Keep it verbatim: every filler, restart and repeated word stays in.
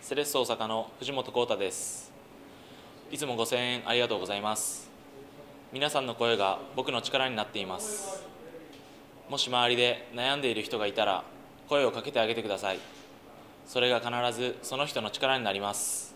セレッソ大阪の藤本浩太です。いつもご声援ありがとうございます。皆さんの声が僕の力になっています。もし周りで悩んでいる人がいたら声をかけてあげてください。それが必ずその人の力になります。